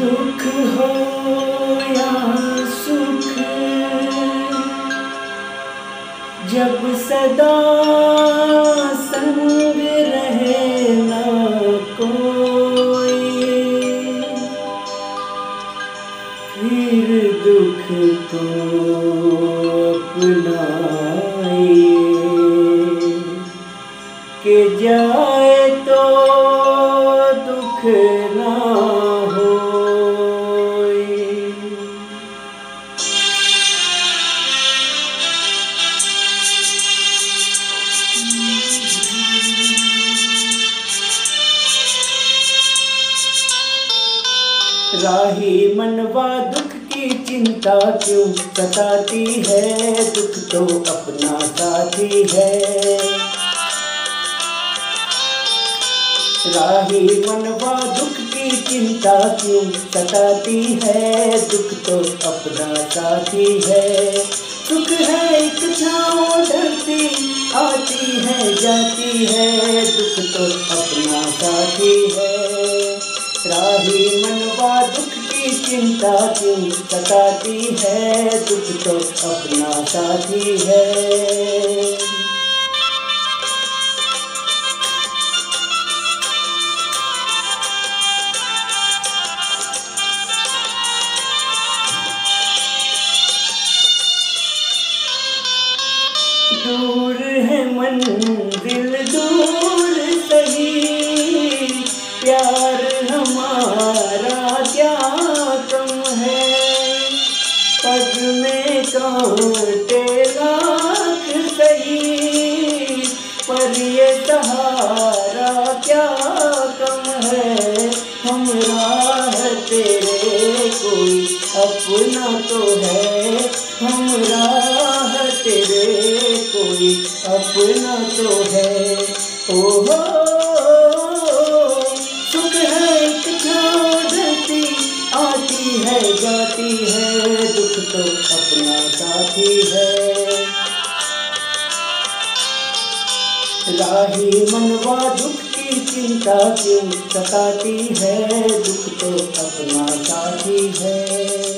दुख हो या सुख, जब सदा संग रहे ना कोई, फिर दुख को अपनाइए कि जाए तो दुख ना होए। राही मनवा दुख की चिंता क्यों सताती है, दुख तो अपना साथी है। राही मनवा दुख की चिंता क्यों सताती है, दुख तो अपना साथी है। सुख है एक छाँव ढलती आती है जाती है, दुख तो अपना साथी है। राही मनवा दुख की चिंता क्यों सताती है, दुख तो अपना साथी है। दूर है मंजिल दूर सही, प्यार हमारा क्या कम है। पग में कांटे लाख सही, पर ये सहारा क्या कम है। हम राह तेरे कोई अपना तो है, हम राह तेरे कोई अपना तो है। ओहो सुख है एक छाँव ढलती आती है जाती है, दुख तो अपना साथी है। राही मनवा दुख की चिंता क्यों सताती है, दुख तो अपना साथी है।